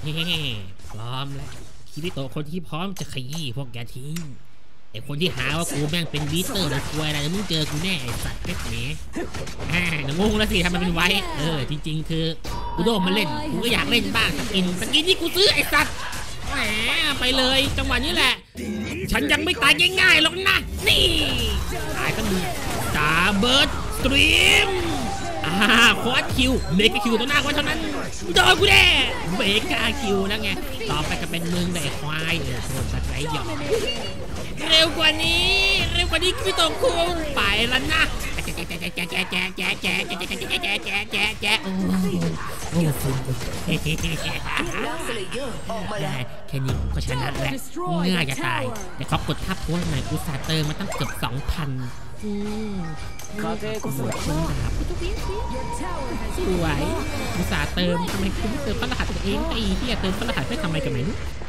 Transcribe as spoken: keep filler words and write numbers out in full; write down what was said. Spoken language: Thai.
เฮ้พร้อมแล้วคิริโตะคนที่พร้อมจะขยี้พวกแกทิ้งไอคนที่หาว่ากูแม่งเป็นบีเตอร์หรือควยอะไรมึงเจอกูแน่ไอสัตว์เป็ดเนี้ยอ่าหนูงงแล้วสิทำมันเป็นไว้เออจริงๆคือกูโดนมาเล่นกูก็อยากเล่นบ้างสกินสกินที่กูซื้อไอสัตว์แหมไปเลยจังหวะนี้แหละฉันยังไม่ตายง่ายๆหรอกนะนี่ตายก็มีตาเบิร์ดสตรีมอ่าโคตรคิวเมกาคิวตัวหน้าวันเท่านั้นโดนกูแน่เมกาคิวนะไงต่อไปก็เป็นมึงได้ควายเออโดนสไลด์หยอกเร็วกว่านี้เร็วกว่านี้พี่ตงคุงไปแล้วนะแจ๊ะแจ๊ะแจ๊ะแจ๊ะแจ๊ะแจ๊ะแจ๊ะแจ๊ะแจ๊ะแจ๊ะแจ๊ะแจ๊ะแจ๊ะแจ๊ะโอ้โหแค่นี้ก็ชนะแล้วง่ายจะตายแต่เขากดทับโค้ดใหม่อุตส่าห์เติมมาตั้งเกือบสองพันอืมก็หมดคนดาบสวยอุตส่าห์เติมทำไมคุณไม่เติมพระรหัสตัวเองไอ้ที่จะเติมพระรหัสไม่ทำไมกันไหม